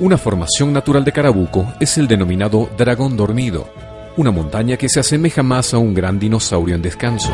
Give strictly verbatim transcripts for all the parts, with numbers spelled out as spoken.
Una formación natural de Carabuco es el denominado Dragón Dormido, una montaña que se asemeja más a un gran dinosaurio en descanso.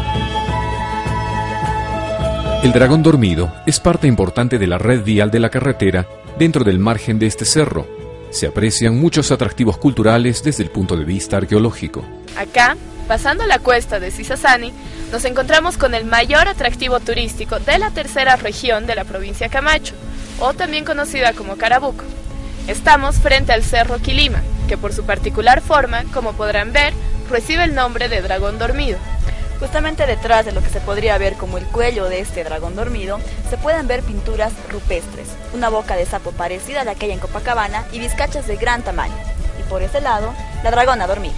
El Dragón Dormido es parte importante de la red vial de la carretera dentro del margen de este cerro. Se aprecian muchos atractivos culturales desde el punto de vista arqueológico. Acá, pasando la cuesta de Sisasani, nos encontramos con el mayor atractivo turístico de la tercera región de la provincia Camacho, o también conocida como Carabuco. Estamos frente al Cerro Quilima, que por su particular forma, como podrán ver, recibe el nombre de Dragón Dormido. Justamente detrás de lo que se podría ver como el cuello de este dragón dormido, se pueden ver pinturas rupestres, una boca de sapo parecida a la que hay en Copacabana y vizcachas de gran tamaño. Y por ese lado, la dragona dormida.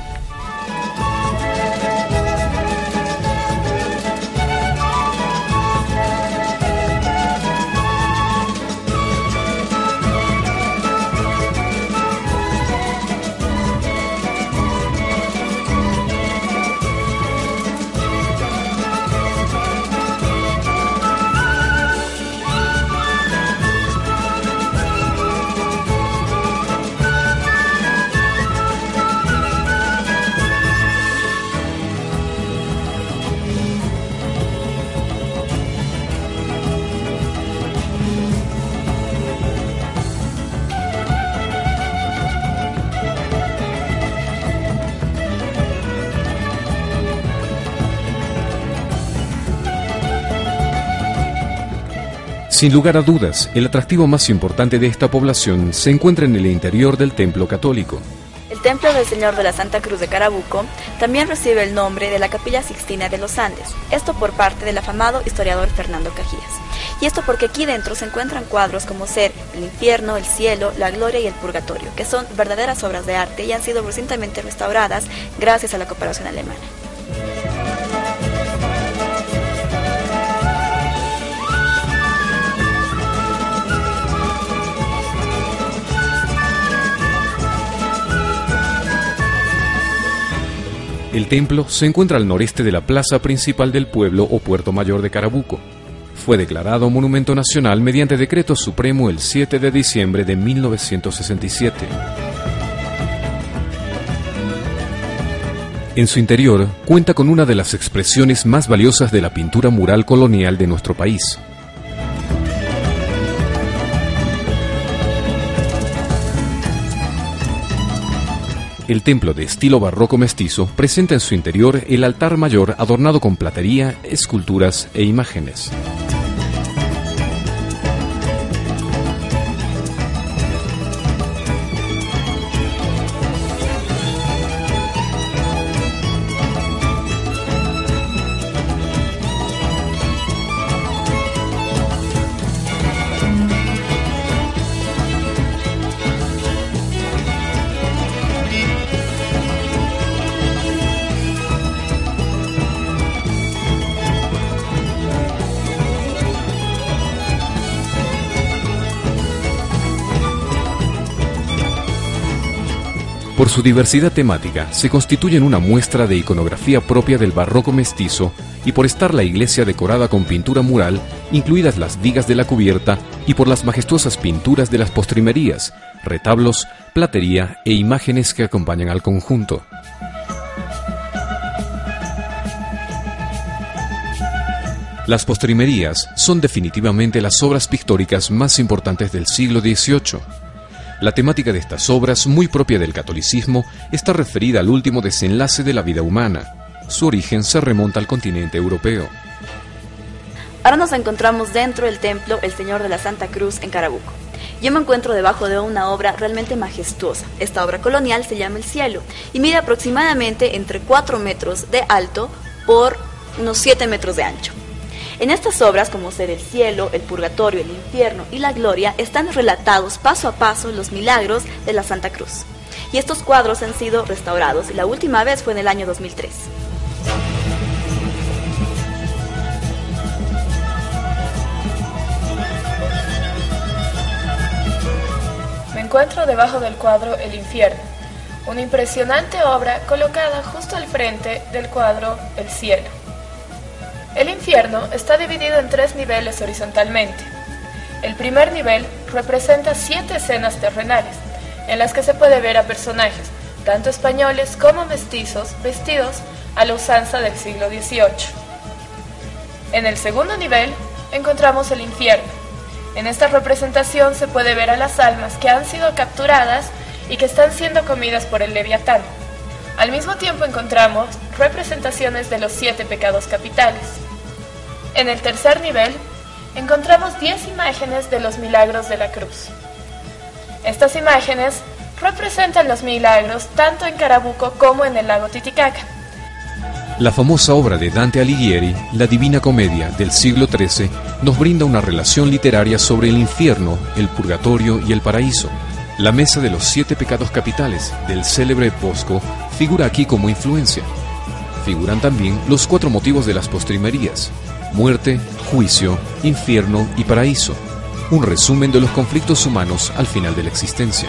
Sin lugar a dudas, el atractivo más importante de esta población se encuentra en el interior del templo católico. El templo del Señor de la Santa Cruz de Carabuco también recibe el nombre de la Capilla Sixtina de los Andes, esto por parte del afamado historiador Fernando Cajías. Y esto porque aquí dentro se encuentran cuadros como ser el infierno, el cielo, la gloria y el purgatorio, que son verdaderas obras de arte y han sido recientemente restauradas gracias a la cooperación alemana. El templo se encuentra al noreste de la plaza principal del pueblo o Puerto Mayor de Carabuco. Fue declarado Monumento Nacional mediante Decreto Supremo el siete de diciembre de mil novecientos sesenta y siete. En su interior cuenta con una de las expresiones más valiosas de la pintura mural colonial de nuestro país. El templo de estilo barroco mestizo presenta en su interior el altar mayor adornado con platería, esculturas e imágenes. Por su diversidad temática, se constituyen una muestra de iconografía propia del barroco mestizo y por estar la iglesia decorada con pintura mural, incluidas las vigas de la cubierta, y por las majestuosas pinturas de las postrimerías, retablos, platería e imágenes que acompañan al conjunto. Las postrimerías son definitivamente las obras pictóricas más importantes del siglo dieciocho. La temática de estas obras, muy propia del catolicismo, está referida al último desenlace de la vida humana. Su origen se remonta al continente europeo. Ahora nos encontramos dentro del templo El Señor de la Santa Cruz en Carabuco. Yo me encuentro debajo de una obra realmente majestuosa. Esta obra colonial se llama El Cielo y mide aproximadamente entre cuatro metros de alto por unos siete metros de ancho. En estas obras, como ser el cielo, el purgatorio, el infierno y la gloria, están relatados paso a paso los milagros de la Santa Cruz. Y estos cuadros han sido restaurados y la última vez fue en el año dos mil tres. Me encuentro debajo del cuadro El Infierno, una impresionante obra colocada justo al frente del cuadro El Cielo. El infierno está dividido en tres niveles horizontalmente. El primer nivel representa siete escenas terrenales, en las que se puede ver a personajes, tanto españoles como mestizos, vestidos a la usanza del siglo dieciocho. En el segundo nivel encontramos el infierno. En esta representación se puede ver a las almas que han sido capturadas y que están siendo comidas por el Leviatán. Al mismo tiempo encontramos representaciones de los siete pecados capitales. En el tercer nivel encontramos diez imágenes de los milagros de la cruz. Estas imágenes representan los milagros tanto en Carabuco como en el lago Titicaca. La famosa obra de Dante Alighieri, La Divina Comedia, del siglo trece, nos brinda una relación literaria sobre el infierno, el purgatorio y el paraíso. La mesa de los siete pecados capitales, del célebre Bosco, figura aquí como influencia. Figuran también los cuatro motivos de las postrimerías: muerte, juicio, infierno y paraíso. Un resumen de los conflictos humanos al final de la existencia.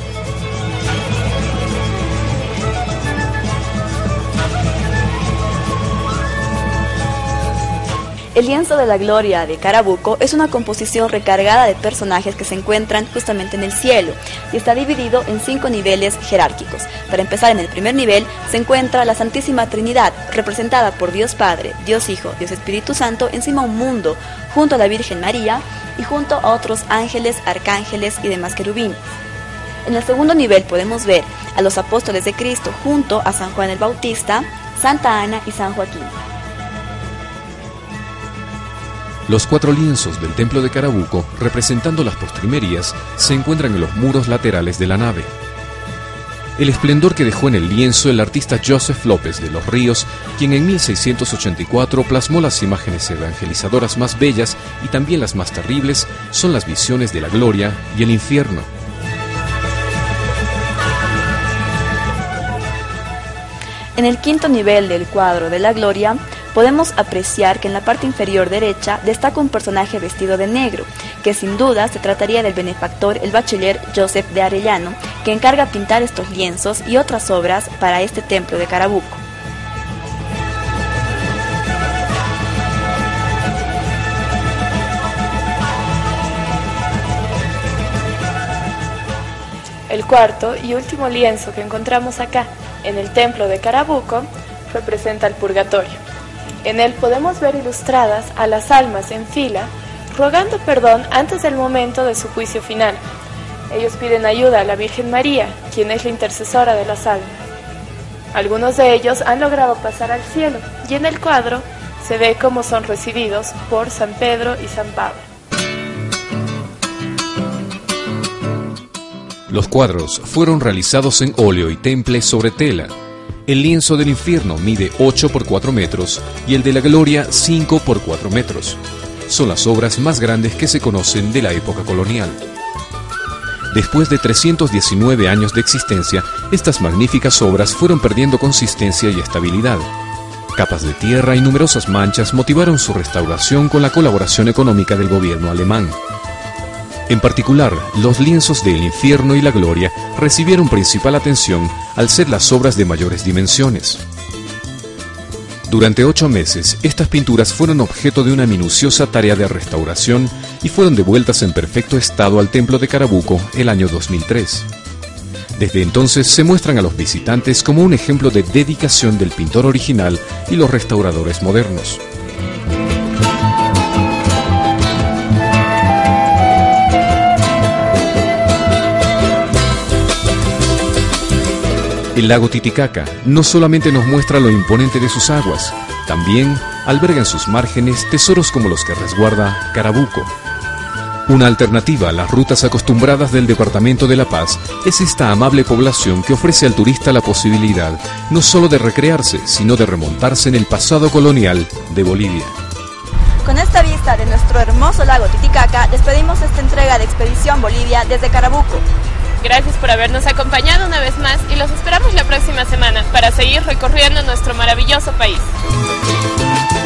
El lienzo de la gloria de Carabuco es una composición recargada de personajes que se encuentran justamente en el cielo y está dividido en cinco niveles jerárquicos. Para empezar, en el primer nivel se encuentra la Santísima Trinidad, representada por Dios Padre, Dios Hijo, Dios Espíritu Santo, encima un mundo, junto a la Virgen María y junto a otros ángeles, arcángeles y demás querubines. En el segundo nivel podemos ver a los apóstoles de Cristo junto a San Juan el Bautista, Santa Ana y San Joaquín. Los cuatro lienzos del templo de Carabuco, representando las postrimerías, se encuentran en los muros laterales de la nave. El esplendor que dejó en el lienzo el artista Joseph López de los Ríos, quien en mil seiscientos ochenta y cuatro plasmó las imágenes evangelizadoras más bellas y también las más terribles, son las visiones de la gloria y el infierno. En el quinto nivel del cuadro de la gloria, podemos apreciar que en la parte inferior derecha destaca un personaje vestido de negro, que sin duda se trataría del benefactor, el bachiller Joseph de Arellano, que encarga pintar estos lienzos y otras obras para este templo de Carabuco. El cuarto y último lienzo que encontramos acá, en el templo de Carabuco, representa el purgatorio. En él podemos ver ilustradas a las almas en fila, rogando perdón antes del momento de su juicio final. Ellos piden ayuda a la Virgen María, quien es la intercesora de las almas. Algunos de ellos han logrado pasar al cielo, y en el cuadro se ve cómo son recibidos por San Pedro y San Pablo. Los cuadros fueron realizados en óleo y temple sobre tela. El lienzo del infierno mide ocho por cuatro metros y el de la gloria cinco por cuatro metros. Son las obras más grandes que se conocen de la época colonial. Después de trescientos diecinueve años de existencia, estas magníficas obras fueron perdiendo consistencia y estabilidad. Capas de tierra y numerosas manchas motivaron su restauración con la colaboración económica del gobierno alemán. En particular, los lienzos del infierno y la gloria recibieron principal atención al ser las obras de mayores dimensiones. Durante ocho meses, estas pinturas fueron objeto de una minuciosa tarea de restauración y fueron devueltas en perfecto estado al templo de Carabuco el año dos mil tres. Desde entonces se muestran a los visitantes como un ejemplo de dedicación del pintor original y los restauradores modernos. El lago Titicaca no solamente nos muestra lo imponente de sus aguas, también alberga en sus márgenes tesoros como los que resguarda Carabuco. Una alternativa a las rutas acostumbradas del departamento de La Paz es esta amable población que ofrece al turista la posibilidad no solo de recrearse, sino de remontarse en el pasado colonial de Bolivia. Con esta vista de nuestro hermoso lago Titicaca, despedimos esta entrega de Expedición Bolivia desde Carabuco. Gracias por habernos acompañado una vez más y los esperamos la próxima semana para seguir recorriendo nuestro maravilloso país.